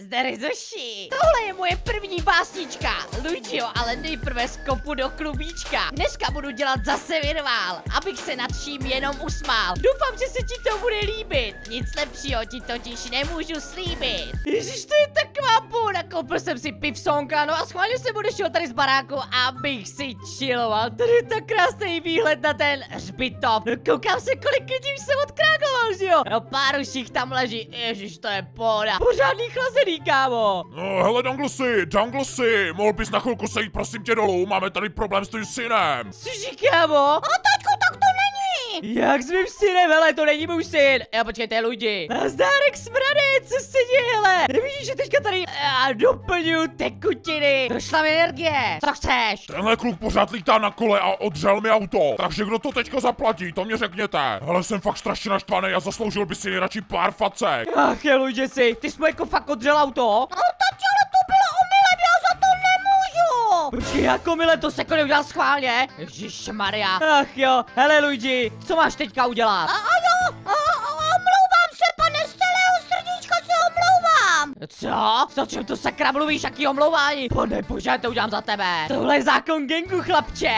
nazdar Zoši. Tohle je moje první básnička. Luigio, ale nejprve skopu do klubíčka. Dneska budu dělat zase virvál, abych se nad vším jenom usmál. Doufám, že se ti to bude líbit. Nic lepšího ti totiž nemůžu slíbit. Ježiš, to je taková půda. Koupil jsem si pivsonka, no a schválně jsem odešel tady z baráku, abych si chilloval. Tady je tak krásný výhled na ten hřbitov. No, koukám se, kolik lidí už jsem odkrákoval, že jo? No pár už jich tam leží. Ježiš, to je pohoda. Pořádný chlazený, kámo. No hele, Danglesy, mohl bys na chvilku sejít prosím tě dolů, máme tady problém s tvým synem. Cože, kámo? A taťku, tak to není. Jak s mým synem, hele, to není můj syn. Jo, počkejte, lidi. Nazdárek smrady, co se děje, hele? Nevidíš, že teďka tady doplňuju tekutiny. Došla mi energie. Co chceš? Tenhle kluk pořád lítá na kole a odřel mi auto. Takže kdo to teďka zaplatí, to mě řekněte. Hele, jsem fakt strašně naštvaný a zasloužil by si radši pár facek. Ach je, Luigi, ty jsi mu jako fakt odřel auto? No tati, ale to bylo omylem, já za to nemůžu. Počkej, jako mile, to se neudělal schválně. Ježišmarja. Ach jo, hele Luigi, co máš teďka udělat? Omlouvám se, pane, z celého srdíčka se omlouvám. Co? O čem to sakra mluvíš, jaký omlouvání? Pane bože, to udělám za tebe. Tohle je zákon gangu, chlapče.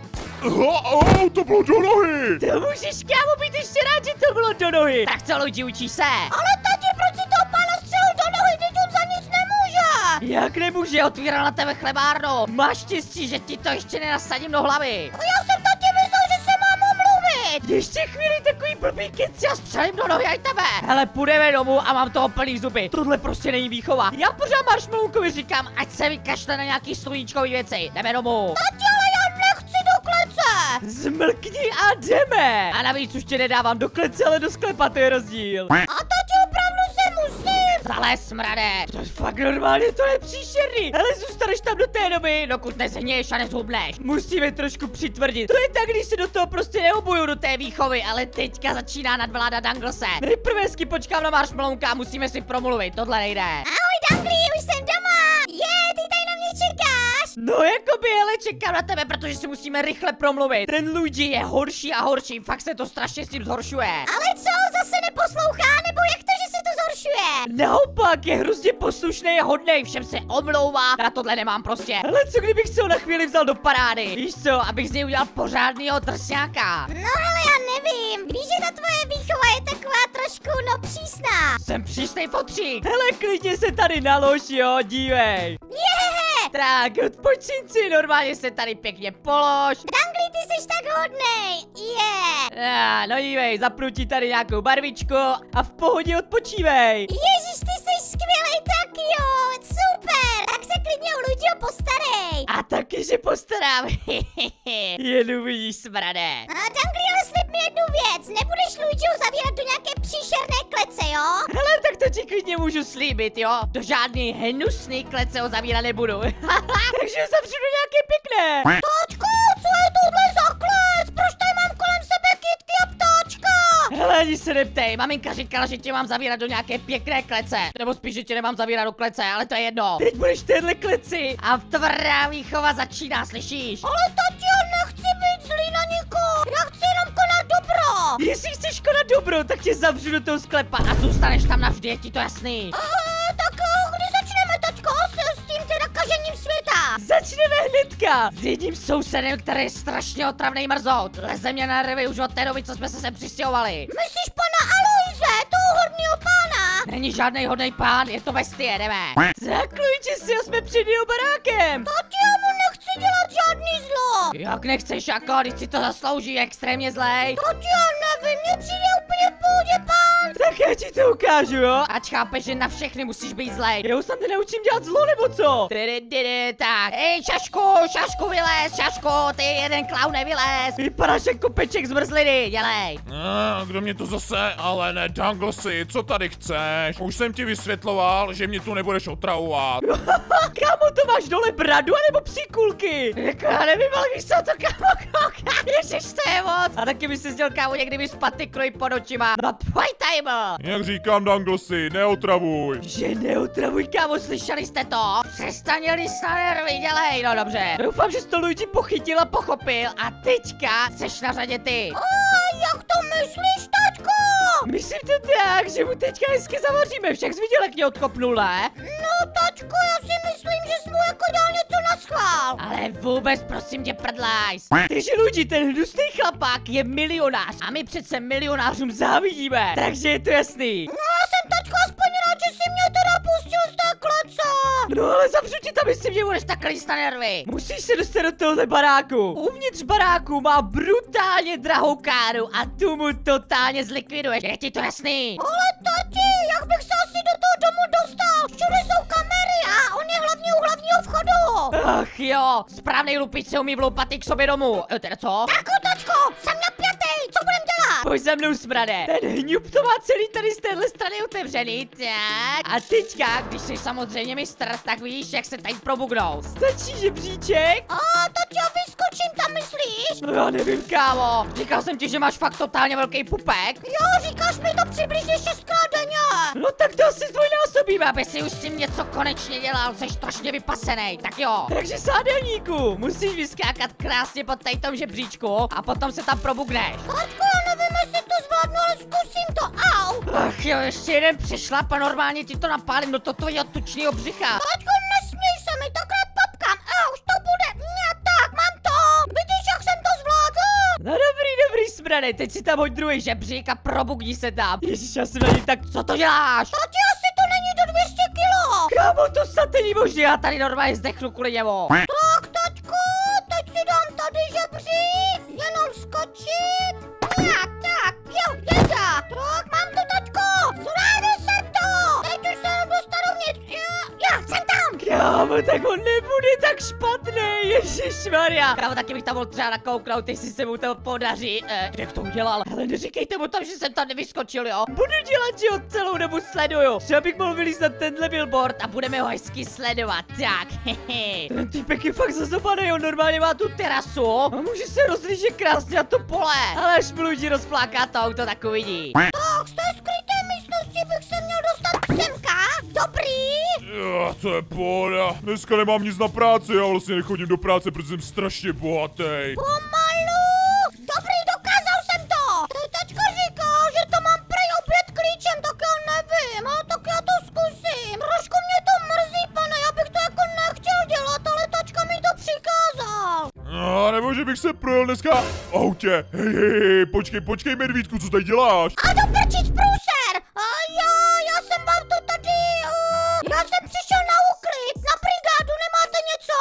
To bylo do nohy. To můžeš, kámo, být ještě rád, že to bylo do nohy. Tak co, Luigi, učíš se? Ale tati, proč si toho pána střelil do nohy, teď on za nic nemůže. Jak nemůže, otvíral na tebe chlebárnu. Máš štěstí, že ti to ještě nenasadím do hlavy. Já jsem tati myslel, že se mám omluvit. Ještě chvíli takový blbý keci a střelím do nohy aj tebe. Hele, půjdeme domů a mám toho plný zuby. Tohle prostě není výchova. Já pořád Marshmallowkovi říkám, ať se vykašle na nějaký sluníčkový věci. Jdeme domů. Tati, ale já nechci do klece. Zmlkni a jdeme. A navíc už tě nedávám do klece, ale do sklepa, to je rozdíl. A tati, opravdu se musím. Zalez, smrade. To je fakt normálně, to je příšerný. Ale zůstaneš tam do té doby, dokud nezhněješ a nezhubneš. Musíme trošku přitvrdit. To je tak, když se do toho prostě neobuju do té výchovy, ale teďka začíná nadvládat Danglese. Nejprve hezky počkám na Marshmallowka a musíme si promluvit, tohle nejde. Ahoj, Dangli, už jsem doma. Ty tady na mě čekáš. No jakoby, ale čekám na tebe, protože si musíme rychle promluvit. Ten Luigi je horší a horší, fakt se to strašně s tím zhoršuje. Ale co, zase neposlouchá, nebo jak to, že se to zhoršuje? Naopak, je hrozně poslušný a hodnej, všem se omlouvá, na tohle nemám prostě. Ale co kdybych se ho na chvíli vzal do parády? Víš co, abych z něj udělal pořádnýho drsňáka. No ale já nevím, víš, že ta tvoje výchova je taková trošku, přísná. Jsem přísnej fotřík. Hele, klidně se tady nalož, jo, dívej. Tak, odpočin si, normálně se tady pěkně polož. Dangli, ty jsi tak hodnej, No dívej, zapnu ti tady nějakou barvičku a v pohodě odpočívej. Ježíš, ty jsi skvělej, tak jo, super, tak se klidně o Luigiho postarej. A taky se postarám, jen uvidíš, smrade. Dangli, ale slib mi jednu věc, nebudeš Luigiho zavírat do nějaké příšerné klece, jo? Hele, tak to ti klidně můžu slíbit, jo? Do žádný hnusný klece ho zavírat nebudu. Takže ho zavřu do nějaké pěkné. Tačku, co je tohle za klec? Proč tady mám kolem sebe kytky a ptáčka? Hele, ani se neptej, maminka říkala, že tě mám zavírat do nějaké pěkné klece. Nebo spíš, že tě nemám zavírat do klece, ale to je jedno. Teď budeš v téhle kleci a tvrdá výchova začíná, slyšíš? Ale tati, já nechci být zlý na nikoho, já chci jenom konat dobro. Jestli chceš konat dobro, tak tě zavřu do toho sklepa a zůstaneš tam navždy, je ti to jasný? Tak kdy začneme, tačko, s tím teda kažením světa? Začneme hnedka s jedním sousedem, který je strašně otravnej mrzout. Leze mě na nervy už od té doby, co jsme se sem přistěhovali. Myslíš pana Aloise, toho hodného pána? Není žádný hodnej pán, je to bestie, jdeme. Tak, Luigi, si jsme před jeho barákem. Tati, já mu nechci dělat žádný zlo. Jak nechceš, jako, když si to zaslouží, je extrémně zlej. Tati, já nevím, mně přijde úplně v pohodě pán. Tak já ti to ukážu, jo? Ať chápeš, že na všechny musíš být zlej. Já už tam nenaučím dělat zlo, nebo co? Tak, hej, Šašku, vylez, Šašku, ty jeden klaun nevylez. Vypadáš jako peček zmrzliny, dělej. Kdo mě to zase, ale ne, Danglesy, co tady chceš? Už jsem ti vysvětloval, že mě tu nebudeš otravovat. Kámo, to máš dole bradu, anebo příkulky? Jako já nevím, ale víš co to, kámo, ježiš, to je moc. A taky by si sděl, kámo, někdy mi spaty kroj pod očima. No tvoj time. Jak říkám, Danglesy, neotravuj. Že neotravuj, kámo, slyšeli jste to? Přestaněli na nervy, dělej, no dobře. Doufám, že jsi to Luigi pochytil a pochopil a teďka seš na řadě ty. Jak to myslíš, tačko? Myslím to tak, že mu teďka hezky zavaříme, však jsi viděl, jak mě odkopnul, ne? No tačko, já si myslím, že jsi mu jako dělal něco naschvál. Ale vůbec prosím tě prdlajs. Takže lidi, ten hnusný chlapák je milionář a my přece milionářům závidíme. Takže je to jasný. No já jsem tačko aspoň rád, že jsi mě teda pustil z té klece. No ale zavřu ti tam, jestli mě budeš tak líst na nervy. Musíš se dostat do tohohle baráku. Uvnitř baráku má brutálně drahou káru a tu mu totálně zlikviduješ. Je ti to jasný? Ale tati, jak bych se asi do toho domu dostal? Všude jsou kamery a on je hlavně u hlavního vchodu. Ach jo, správnej lupič se umí vloupat i k sobě domů. Teda co? Tako, tačko, jsem napjatý, co budem dělat? Pojď za mnou, smrade. Ten hňup to má celý tady z téhle strany otevřený, tak. A teďka, když jsi samozřejmě mistr, tak vidíš, jak se tady probugnou. Stačí žebříček? A tati, já vyskočím tam, myslíš? No já nevím, kámo. Říkal jsem ti, že máš fakt totálně velký pupek. Jo, říkáš mi to přibližně 6krát denně. No tak to asi zdvojnásobíme, aby si už s tím něco konečně dělal, jsi strašně vypasenej, tak jo. Takže sádelníku, musíš vyskákat krásně pod tady tom žebříčku a potom se tam probugneš. Tačko, já nevím, jestli to zvládnu, ale zkusím to, au. Ach jo, ještě jeden přešlap a normálně ti to napálím do toho tvojho tučného břicha. Tačko, nesměj se mi, takhle papkám, už to bude, tak, mám to. Vidíš, jak jsem to zvládl? No dobrý, smrade, teď si tam hoď druhý žebřík a probugni se tam. Ježiš, já jsem na něj, tak co to děláš? Tati, asi to není do 200 kilo. Kámo, to snad není možné, já tady normálně zdechnu kvůli němu. Tak, tačko, teď si dám tady žebřík, jenom skočit. Tak, jo, jeda. Tak, mám to, tačko, zvládl jsem to. Teď už se jenom dostanu vnitř, já jsem tam. Kámo, tak on nebude tak špatný, ježišmarja. Kámo, taky bych tam mohl třeba nakouknout, jestli se mu to podaří. Jak to udělal? Ale neříkejte mu tam, že jsem tam nevyskočil, jo. Budu dělat, že ho celou dobu sleduju. Třeba bych mohl vylízt na tenhle billboard a budeme ho hezky sledovat, tak, hehe. Ten týpek je fakt zazobaný, on normálně má tu terasu a může se rozlížet krásně na to pole. Ale až mu lidi rozfláká to auto, tak uvidí. Tak, z té skryté místnosti bych se měl dostat semka. Dobrý. To je pohoda. Dneska nemám nic na práci, já vlastně nechodím do práce, protože jsem strašně bohatý. Pomalu. Dobrý, dokázal jsem to. Tačka říkal, že to mám prej opět klíčem, tak já nevím, tak já to zkusím. Trošku mě to mrzí, pane, já bych to jako nechtěl dělat, ale tačka mi to přikázal. No, nebo že bych se projel dneska v autě. Hej, počkej, medvídku, co tady děláš? A do prčic průser. Já jsem vám to tady, já jsem přišel na úklid, na brigádu, nemáte něco?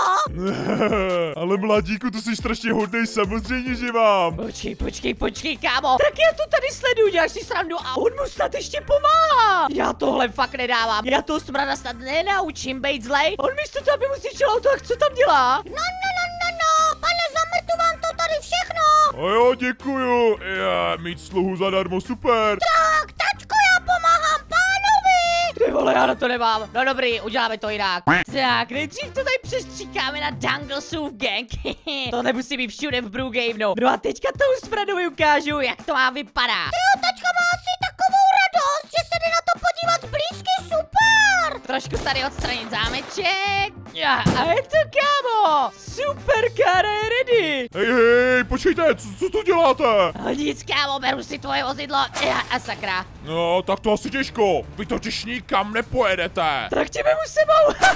Ale mladíku, to jsi strašně hodnej, samozřejmě, že mám. Počkej, kámo. Tak já to tady sleduju, děláš si srandu a on mu snad ještě pomáhá. Já tohle fakt nedávám. Já toho smrada snad nenaučím být zlej. On místo toho, aby mu svičil auto, tak co tam dělá? No, pane, zametu vám to tady všechno. A jo, děkuju. Mít sluhu zadarmo, super. Tak, tačko, já pomáhám pánovi. Ty vole, já na to nemám. No dobrý, uděláme to jinak. Tak, nejdřív to tady přestříkáme na Danglesův gang. Tohle musí být všude v Brewgamenu. No a teďka tomu smradovi ukážu, jak to má vypadat. Jo, tačka má asi takovou radost, že se jde na to podívat zblízky, super. Trošku tady odstranit zámeček. A je to, kámo. Superkára je ready. Hej, počkejte, co to děláte? A nic, kámo, beru si tvoje vozidlo. A sakra. No, tak to asi těžko. Vy totiž nikam nepojedete. Tak tě vemu sebou.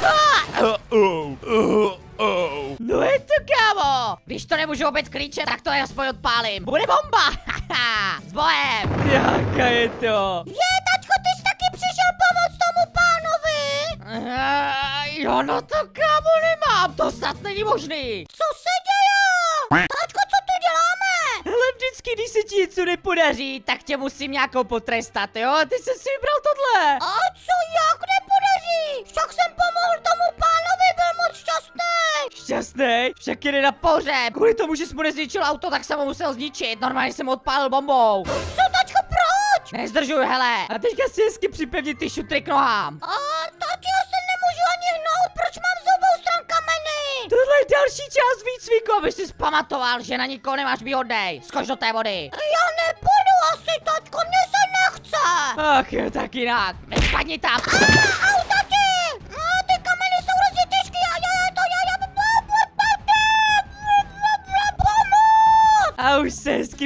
No je to, kámo. Když to nemůžu obět klíče, tak to je aspoň odpálím. Bude bomba. S bojem. Jaká je to? Tačko, ty jsi taky přišel pomoct tomu pánovi. Jo, no to, kámo, nemám. To snad není možný. Co se děje? Tačko, co tu děláme? Hele, vždycky, když se ti něco nepodaří, tak tě musím nějakou potrestat, jo? A teď jsem si vybral tohle. A co, jak nepodaří? Však jsem pomohl tomu pánovi, byl moc šťastný. Šťastný? Však jde na pohřeb. Kvůli tomu, že jsi mu nezničil auto, tak jsem ho musel zničit. Normálně jsem ho odpálil bombou. Co, tačko, proč? Nezdržuj, hele. A teďka si hezky připevni ty šutry k nohám. Tati, já se nemůžu ani hnout, proč mám z obou stran kameny? Tohle je další část výcviku, aby si zpamatoval, že na nikoho nemáš být hodnej. Skoč do té vody. Já nepůjdu asi, tačko, mně se nechce. Ach jo, tak jinak. Spadni tam. Au, tati! Ty kameny jsou hrozně těžký a A už se hezky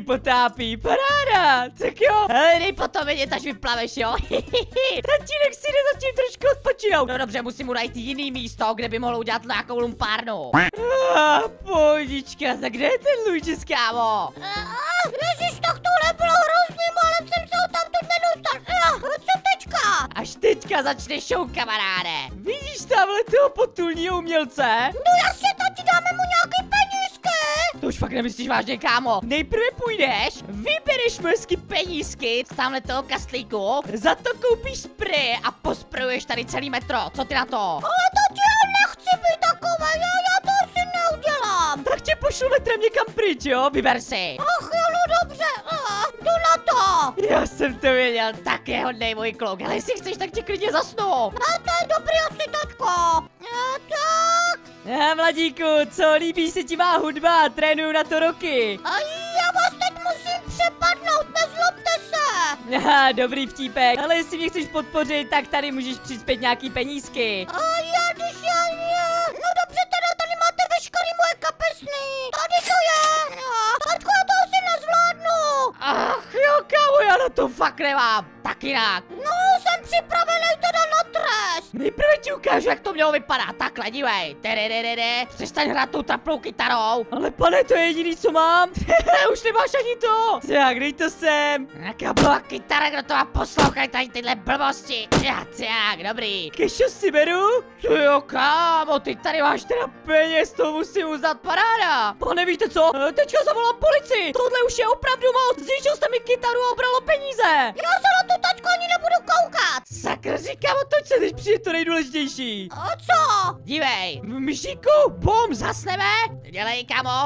potápí, paráda, tak jo. Hele, dej potom vědět, až vyplaveš, jo. Tatínek si jde zatím trošku odpočinout. No dobře, musím mu najít jiný místo, kde by mohl udělat nějakou lumpárnu. Pohodička, tak kde je ten Luigi, kámo? Ježiš, tak tohle bylo hrozný, ale jsem se ho tam tu nedostal. Co teďka? Až teďka začne show, kamaráde. Vidíš tamhle toho potulního umělce? No jasně, tati, dáme mu nějaký penízky. To už fakt nemyslíš vážně, kámo. Nejprve půjdeš, vybereš mu hezky penízky z tamhle toho kastlíku, za to koupíš spray a posprejuješ tady celý metro. Co ty na to? Ale tati, já nechci být takové, já to asi neudělám. Tak tě pošlu metrem někam pryč, jo? Vyber si. Ach jo, no dobře, jdu na to. Já jsem to věděl, tak je hodnej můj kluk. Ale jestli chceš, tak tě klidně zasnu. To je dobrý asi, tačko. Tak. Mladíku, co, líbí se ti má hudba? Trénuju na to roky. A já vás teď musím přepadnout, nezlobte se. Aha, dobrý vtípek. Ale jestli mě chceš podpořit, tak tady můžeš přispět nějaký penízky. A já když já ne. No dobře, teda tady máte veškerý moje kapesný. Tady to je. Tačko, já to asi nezvládnu. Ach jo, kámo, já na to fakt nemám. Tak jinak. No, jsem připravený teda na trest. Nejprve ti ukážu, jak to mělo vypadat. Takhle, dívej. Přestaň hrát tou trapnou kytarou. Ale pane, to je jediný, co mám. Už nemáš ani to. Tak, dej to sem. Jaká byla kytara, kdo to má poslouchat tady tyhle blbosti. Tak, dobrý. Kešo si beru? Ty jo, kámo, ty tady máš teda peněz, to musím uznat, paráda. Pane, víte co? Teďka zavolám policii. Tohle už je opravdu moc. Zničil jste mi kytaru a obralo peníze. Já se na tu tačku ani nebudu koukat. Sakra, říkám, toť se teď přijde to nejdůležitější. A co? Dívej, myšíku, bum, zasneme. Dělej, kamo.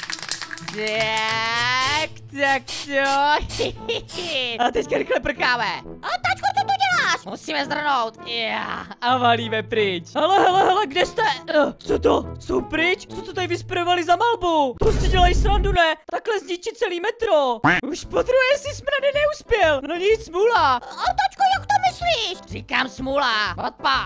Tak to. A teďka rychle prkáme. A tačko, co tu děláš? Musíme zdrnout. A valíme pryč. Hele, kde jste? Co to? Jsou pryč? Co to tady vysprejovali za malbu? To si dělají srandu, ne? Takhle zničit celý metro. Už po druhé si smrady neuspěl. No nic, smůla. A tačko, jak to myslíš? Říkám smůla. Odpál.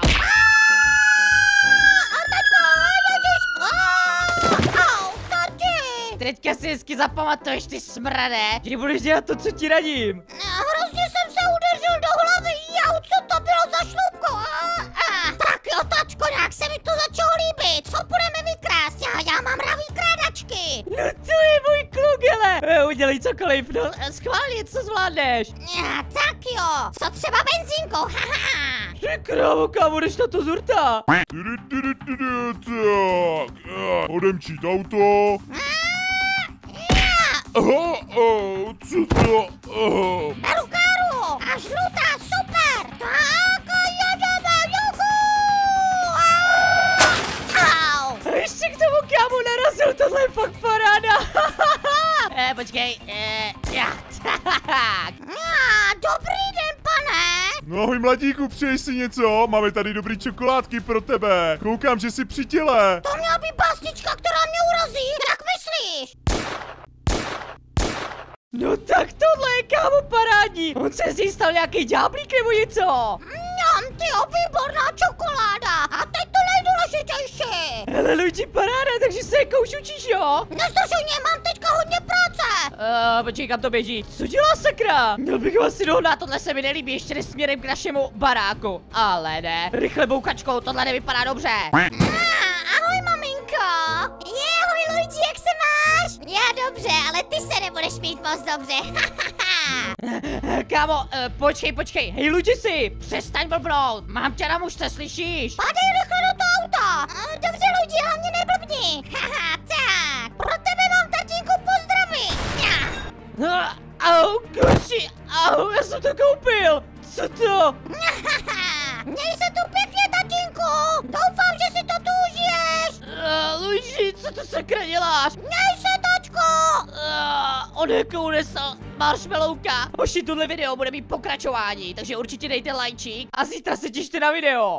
Teďka si hezky zapamatuješ, ty smrade, že budeš dělat to, co ti radím. Hrozně jsem se udeřil do hlavy, co to bylo za šlupko. Tak jo, tačko, nějak se mi to začalo líbit. Co budeme vykrást? Já mám hravý krádačky. No to je můj kluk, hele. Udělej cokoliv, no schválně, co zvládneš. Tak jo, co třeba benzínkou, haha. Ty krávo, kámo, jdeš na to z hurta. Tak, odemčít auto. Co to? Beru káru a žlutá, super. Tak a jedeme, juhu. A ještě k tomu, kámo, narazil, tohle je fakt paráda. Počkej, tak. Dobrý den, pane. No ahoj mladíku, přeješ si něco? Máme tady dobrý čokoládky pro tebe. Koukám, že jsi při těle. To měla být básnička, která mě urazí. Jak myslíš? No tak tohle je, kámo, parádní. On se z ní stal nějaký ďáblík nebo něco. Tyjo, výborná čokoláda. A teď to nejdůležitější. Hele, Luigi, paráda, takže se jako už učíš, jo? Nezdržuj mě, mám teďka hodně práce. Počkej, kam to běží? Co dělá, sakra? Měl bych ho asi dohnat, tohle se mi nelíbí, ještě jde směrem k našemu baráku. Ale ne, rychle boukačkou, tohle nevypadá dobře. Ahoj, maminko. Ahoj, Luigi, jak se máš? Já dobře, ale ty se nebudeš mít moc dobře. Kámo, počkej, hej Luigi, přestaň blbnout, mám tě na mužce, slyšíš? Padej rychle do toho auta. Dobře, Luigi, hlavně neblbni. Tak, pro tebe mám tatínku pozdravy. Au, koči, já jsem to koupil, co to? Měj se tu pěkně, tatínku. Doufám, že si to tu užiješ. Luigi, co to sakra děláš? Měj se, tačko. On jako unesl marshmallowka. Hoši, tohle video bude mít pokračování, takže určitě dejte lajčík a zítra se těšte na video.